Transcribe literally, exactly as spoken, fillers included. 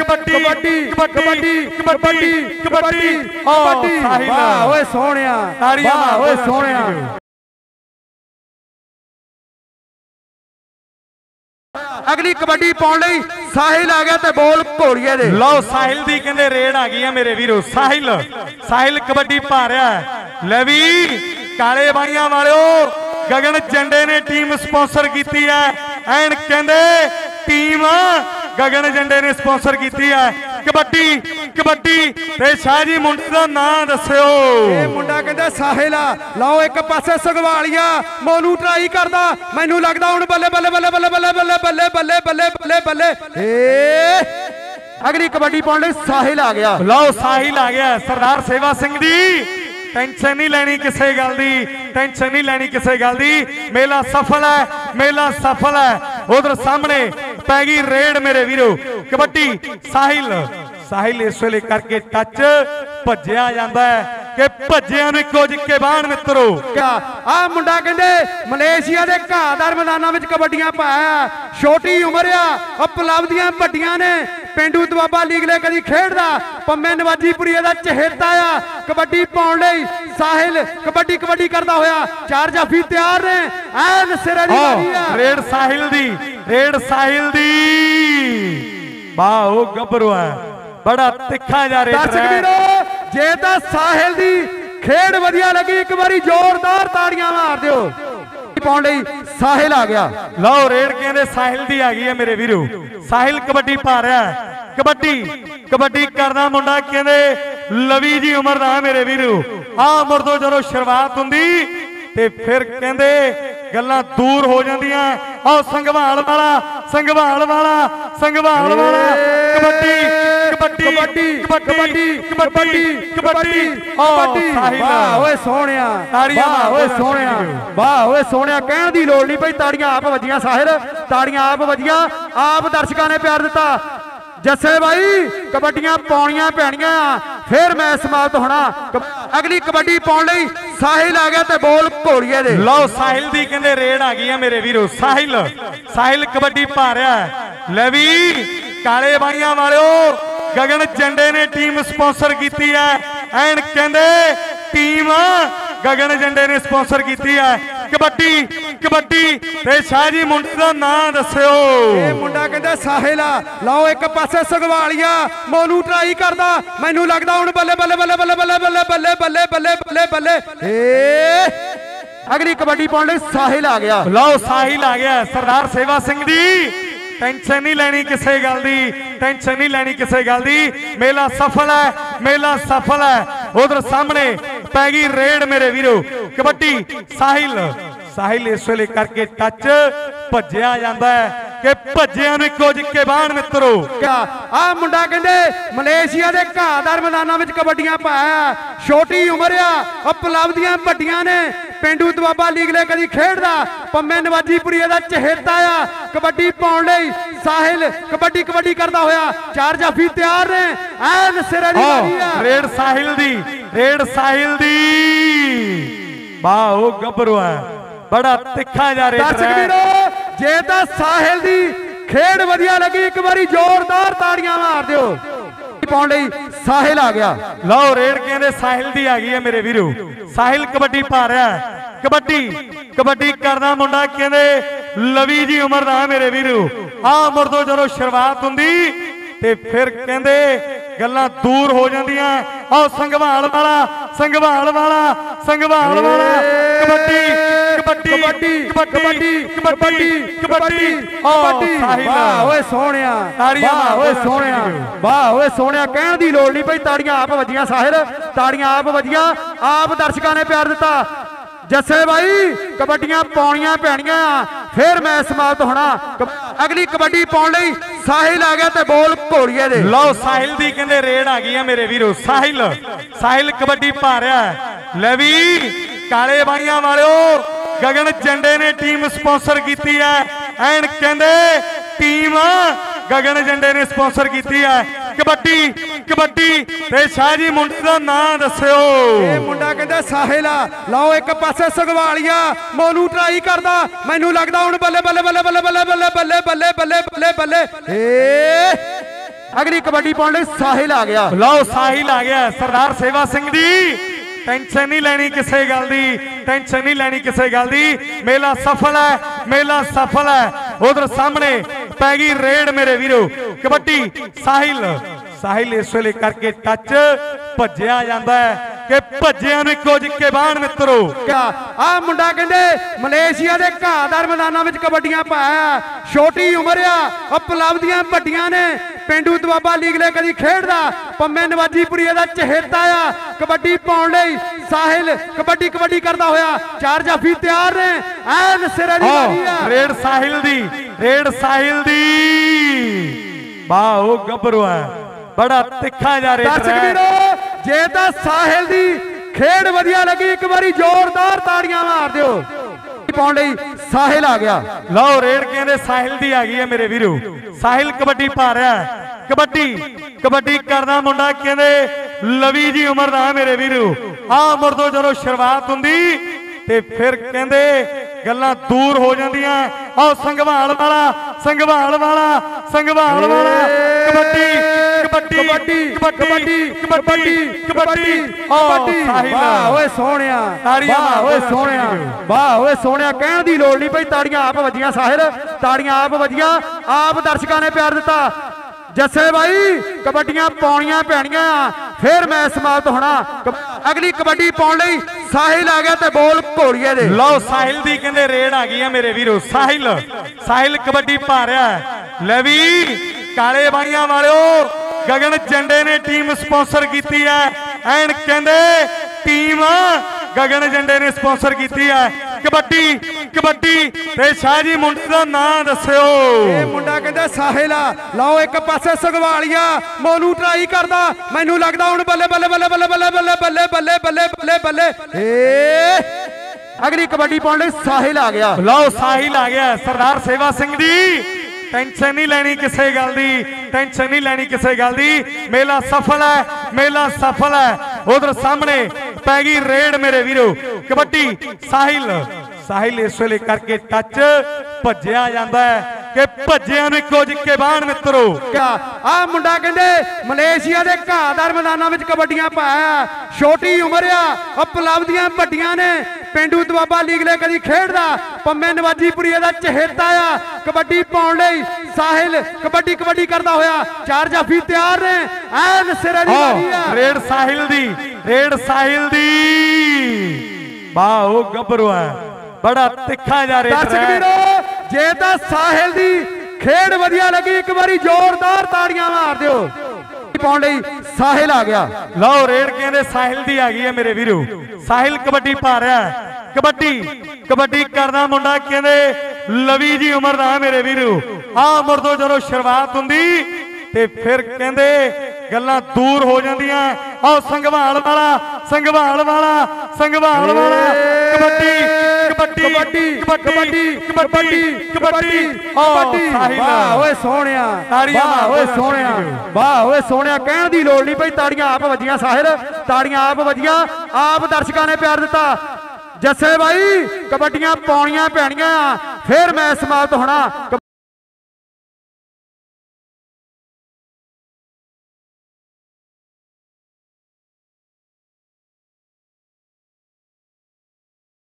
कबड्डी कबड्डी कबड्डी कबड्डी कबड्डी कबड्डी वाह ओए सोहणिया वाह ओए सोहणिया अगली कबड्डी पाउण लई साहिल आ गया ते बोल घोड़िए दे लो साहिल दी कहंदे रेड आ गई है मेरे वीरो साहिल साहिल कबड्डी पा रहा है ले भी काले बाइयां वालों गगन झंडे ने टीम स्पॉन्सर की है एंड कहंदे टीम गगन झंडे ने स्पॉन्सर की है कबड्डी कबड्डी ते शाह जी मुंडे दा नाम दस्सिओ ये मुंडा कहंदा साहिल आ लो एक पासे सगवालिया मोनू ट्राई करदा मैनू लगदा हुण बल्ले बल्ले बल्ले बल्ले बल्ले बल्ले बल्ले बल्ले बल्ले बल्ले बल्ले ए अगली कबड्डी पाउण लई साहिल आ गया लो साहिल आ गया सरदार सेवा सिंह जी टेंशन नहीं लैनी किसी गल दी टेंशन नहीं लैनी किसी गल दी मेला सफल है मेला सफल है उधर सामने पै गई रेड मेरे वीरो कबड्डी साहिल साहिल इस वेले करके टच भज्जिया जांदा है कि भज्जिया ने कुछ के बाण मित्रो क्या आ मुंडा कहंदे मलेशिया दे घादार मैदानां विच कबड्डियां पाया छोटी उम्र आ उपलब्धियां वड्डियां ने पेंडू दुआबा लीगले कदी खेडदा पंमे नवाजीपुरी दा चहेता आ कबड्डी पाउण लई साहिल कबड्डी कबड्डी करदा होया चार जाफी तैयार ने ऐन सिरे दी मारी आ रेड साहिल दी रेड साहिल दी वाह ओ गबरू है बड़ा तिखा जा रहा है जे तां साहिल दी खेड वधिया लगी एक बारी जोरदार ताड़ियां मार दिओ पाउण लई साहिल आ गया लो रेड कहंदे साहिल दी आ गई है मेरे वीरो साहिल कबड्डी पा रहा है कबड्डी कबड्डी करदा मुंडा कहंदे लवी जी उमर दा मेरे वीरो आ उमर तो जदों शुरुआत हुंदी ते फिर कहंदे गल्लां दूर हो जांदियां आ संघवाल वाला संघवाल वाला संघवाल वाला कबड्डी कबड्डी कबड्डी कबड्डी कबड्डी कबड्डी कबड्डी वाह ओए सोहणिया वाह ओए सोहणिया वाह ओए सोहणिया कहण दी लोड़ नहीं पई ताड़ियां आप वजियां साहिल ताड़ियां आप वजियां आप दर्शकां ने प्यार दिता जस्से भाई कबड्डियां पाउणियां पैणियां फिर मैच समाप्त होना अगली कबड्डी पाउण लई साहिल आ गया ते बोल घोड़िए दे लो साहिल दी कहंदे रेड आ गई है मेरे वीरो साहिल साहिल कबड्डी पा रहा है ले भी काले बाइयां वालों गगन झंडे ने टीम स्पॉन्सर की है एंड कहंदे टीम गगन झंडे ने स्पॉन्सर की है कबड्डी कबड्डी ते शाह जी मुंडे दा नाम दस्सिओ ये मुंडा कहंदा साहिल आ लो एक पासे सगवालिया मोनू ट्राई करदा मैनू लगदा हुण बल्ले बल्ले बल्ले बल्ले बल्ले बल्ले बल्ले बल्ले बल्ले बल्ले बल्ले ए अगली कबड्डी पाउण लई साहिल आ गया लो साहिल आ गया सरदार सेवा सिंह जी टेंशन नहीं लैनी किसी गल दी टेंशन नहीं लैनी किसी गल दी मेला सफल है मेला सफल है उधर सामने पै गई रेड मेरे वीरो कबड्डी साहिल साहिल इस वेले करके टच भज्जिया जांदा है कि भज्जिया ने कुछ के बाण मित्रो क्या आ मुंडा कहंदे मलेशिया दे घादार मैदानां विच कबड्डियां पाया छोटी उम्र आ उपलब्धियां वड्डियां ने पेंडू दुआबा लीगले कदी खेडदा पंमे नवाजीपुरी दा चहेता आ कबड्डी पाउण लई साहिल कबड्डी कबड्डी करदा होया चार जाफी तैयार ने ऐन सिरे दी मारी आ रेड साहिल दी रेड साहिल दी वाह ओ गबरू है बड़ा तिखा जा रहा है जे तां साहिल दी खेड वधिया लगी एक बारी जोरदार ताड़ियां मार दिओ पाउण लई साहिल आ गया लो रेड कहंदे साहिल दी आ गई है मेरे वीरो साहिल कबड्डी पा रहा है कबड्डी कबड्डी करदा मुंडा कहंदे लवी जी उमर दा मेरे वीरो आ उमर तो जदों शुरुआत हुंदी ते फिर कहंदे गल्लां दूर हो जांदियां आ संघवाल वाला संघवाल वाला संघवाल वाला कबड्डी कबड्डी कबड्डी कबड्डी कबड्डी कबड्डी कबड्डी वाह ओए सोहणिया वाह ओए सोहणिया वाह ओए सोहणिया कहण दी लोड़ नहीं पई ताड़ियां आप वजियां साहिल ताड़ियां आप वजियां आप दर्शकां ने प्यार दिता जस्से भाई कबड्डियां पाउणियां पैणियां फिर मैच समाप्त होना अगली कबड्डी पाउण लई साहिल आ गया ते बोल घोड़िए दे लो साहिल दी कहंदे रेड आ गई है मेरे वीरो साहिल साहिल कबड्डी पा रहा है ले भी काले बाइयां वालों गगन झंडे ने टीम स्पॉन्सर की है एंड कहंदे टीम गगन झंडे ने स्पॉन्सर की है कबड्डी कबड्डी ते शाह जी मुंडे दा नाम दस्सिओ ये मुंडा कहंदा साहिल आ लो एक पासे सगवालिया मोनू ट्राई करदा मैनू लगदा हुण बल्ले बल्ले बल्ले बल्ले बल्ले बल्ले बल्ले बल्ले बल्ले बल्ले बल्ले ए ਅਗਲੀ ਕਬੱਡੀ ਪਾਉਣ ਲਈ ਸਾਹਿਲ ਆ ਗਿਆ। ਲਓ ਸਾਹਿਲ ਆ ਗਿਆ ਸਰਦਾਰ ਸੇਵਾ ਸਿੰਘ ਜੀ। ਟੈਨਸ਼ਨ नहीं लैनी किसी गल दी, टेंशन नहीं लैनी किसी गल दी। मेला सफल है, मेला सफल है। उधर सामने पै गई रेड मेरे वीरो। कबड्डी साहिल साहिल इस वेले करके टच भज्जिया जांदा है कि भज्जिया नूं इक्को जिक्के बाण मित्रो। आ मुंडा कहंदे मलेशिया दे घादार मैदानां विच कबड्डियां पाया, छोटी उम्र आ, उपलब्धियां वड्डियां ने। पेंडू दुआबा लीग ले कदी खेडदा, पंमे नवाजीपुरी दा चहेता आ। कबड्डी पाउण लई साहिल कबड्डी कबड्डी करदा होया, चार जाफी तैयार ने। ऐन सिरे दी वारी आ, रेड साहिल दी, रेड साहिल दी। वाह ओ गबरू है, बड़ा तिखा जा रेड। दर्शक वीरो जे तां साहिल दी खेड वधिया लगी, एक बारी जोरदार ताड़ियां मार दिओ। पाउण लई साहिल आ गया। लो रेड कहंदे साहिल दी आ गई है मेरे वीरो। साहिल कबड्डी पा रहा है, कबड्डी कबड्डी करदा मुंडा कहंदे लवी जी उमर दा मेरे वीरो। आ उमर तो जदों शुरुआत हुंदी ते फिर कहंदे गल्लां दूर हो जांदियां। आ संघवाल वाला संघवाल वाला संघवाल वाला कबड्डी कबड्डी कबड्डी कबड्डी कबड्डी कबड्डी कबड्डी। वाह ओए सोहणिया, वाह ओए सोहणिया, वाह ओए सोहणिया। कहण दी लोड़ नहीं पई, ताड़ियां आप वजियां साहिल, ताड़ियां आप वजियां, आप दर्शकां ने प्यार दिता। जस्से भाई कबड्डियां पाउणियां पैणियां, फिर मैच समाप्त होना। अगली कबड्डी पाउण लई साहिल आ गया ते बोल घोड़िए दे। लो साहिल दी कहंदे रेड आ गई है मेरे वीरो। साहिल साहिल कबड्डी पा रहा है। ले भी काले बाइयां वालों गगन झंडे ने टीम स्पॉन्सर की है। एंड कहंदे टीम गगन झंडे ने स्पॉन्सर की है। कबड्डी कबड्डी ते शाह जी मुंडे दा नाम दस्सिओ। ये मुंडा कहंदा साहिल आ। लाओ एक पासे सगवालिया मोनू ट्राई करदा, मैनू लगदा हुण बल्ले बल्ले बल्ले बल्ले बल्ले बल्ले बल्ले बल्ले बल्ले बल्ले बल्ले। ए अगली कबड्डी पाउण लई साहिल आ गया। लो साहिल आ गया सरदार सेवा सिंह जी। टेंशन नहीं लैनी किसी गल दी, टेंशन नहीं लैनी किसी गल दी। मेला सफल है, मेला सफल है। उधर सामने पै गई रेड मेरे वीरो। कबड्डी साहिल साहिल इस वेले करके टच भज्जिया जांदा है कि भज्जिया नूं इक्को जिक्के बाण मित्रो। आ मुंडा कहंदे मलेशिया दे घादार मैदानां विच कबड्डियां पाया, छोटी उम्र आ, उपलब्धियां वड्डियां ने। पेंडू दुआबा लीग ले कदी खेडदा, पंमे नवाजीपुरी दा चहेता आ। कबड्डी पाउण लई साहिल कबड्डी कबड्डी करदा होया, चार जाफी तैयार ने। ऐन सिरे दी वारी आ, रेड साहिल दी, रेड साहिल दी। वाह ओ गबरू है, बड़ा तिखा जा रेड। दर्शक वीरो जे तां साहिल दी खेड वधिया लगी, एक बारी जोरदार ताड़ियां मार दिओ। पाउण लई साहिल आ गया। लो रेड कहंदे साहिल दी आ गई है मेरे वीरो। साहिल कबड्डी पा रहा है, कबड्डी कबड्डी करदा मुंडा कहंदे लवी जी उमर दा मेरे वीरो। आ उमर तो जदों शुरुआत हुंदी ते फिर कहंदे गल्लां दूर हो जांदियां। आ संघवाल वाला संघवाल वाला संघवाल वाला कबड्डी कबड्डी कबड्डी कबड्डी कबड्डी कबड्डी कबड्डी। वाह ओए सोहणिया, वाह ओए सोहणिया, वाह ओए सोहणिया। कहण दी लोड़ नहीं पई, ताड़ियां आप वजियां साहिल, ताड़ियां आप वजियां, आप दर्शकां ने प्यार दिता। जस्से भाई कबड्डियां पाउणियां पैणियां, फिर मैच समाप्त होना।